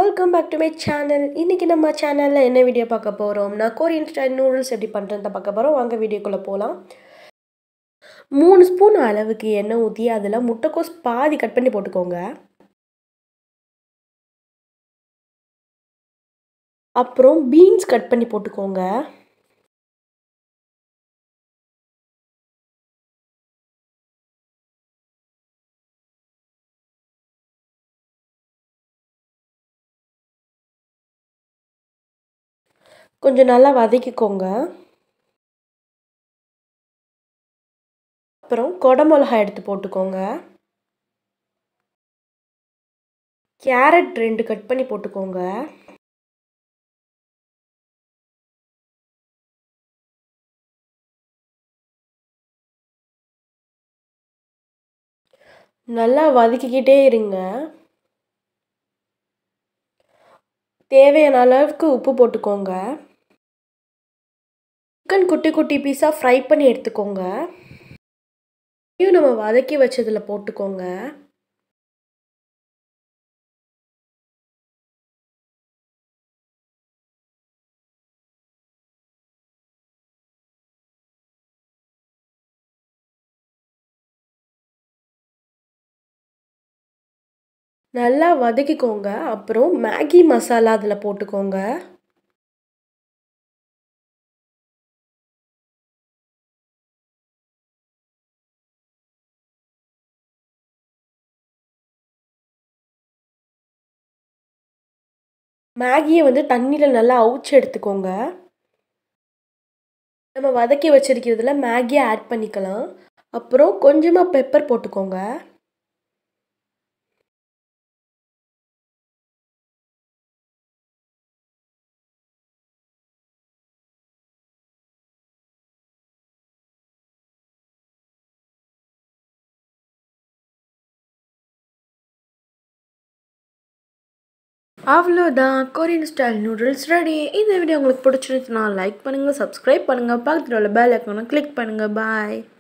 Welcome back to my channel. இன்னைக்கு நம்ம சேனல்ல என்ன வீடியோ பார்க்க போறோம்னா கொரியன் ஸ்டைல் நூடுல்ஸ் எப்படி பண்றதுன்னு பார்க்க போறோம். வாங்க வீடியோக்குள்ள போலாம். 3 ஸ்பூன் அளவுக்கு எண்ணெய் ஊத்தி அதுல முட்டைக்கோஸ் பாதி கட் பண்ணி போட்டுக்கோங்க. அப்புறம் பீன்ஸ் கட் பண்ணி போட்டுக்கோங்க. கொஞ்சம் நல்லா வதக்கிக்கோங்க. அப்புறம் கொடமிளகாய் எடுத்து போட்டுக்கோங்க. கேரட் 2 கட் பண்ணி போட்டுக்கோங்க. நல்லா வதக்கிக்கிட்டே இருங்க. தேவையான அளவுக்கு உப்பு போட்டுக்கோங்க. சிக்கன் குட்டி குட்டி பீஸா ஃப்ரை பண்ணி எடுத்துக்கோங்க. இதையும் நம்ம வதக்கி வச்சதுல போட்டுக்கோங்க. நல்லா வதக்கிக்கோங்க. அப்புறம் மேகி மசாலா அதில் போட்டுக்கோங்க. மேகியை வந்து தண்ணியில் நல்லா அவிச்சு எடுத்துக்கோங்க. நம்ம வதக்கி வச்சிருக்கிறதுல மேகியை ஆட் பண்ணிக்கலாம். அப்புறம் கொஞ்சமாக பெப்பர் போட்டுக்கோங்க. அவ்வளோதான், கொரியன் ஸ்டைல் நூடுல்ஸ் ரெடி. இந்த வீடியோ உங்களுக்கு பிடிச்சிருந்துச்சுன்னா லைக் பண்ணுங்கள், சப்ஸ்கிரைப் பண்ணுங்கள், பக்கத்தில் உள்ள பெல் ஐக்கானை கிளிக் பண்ணுங்கள். பாய்.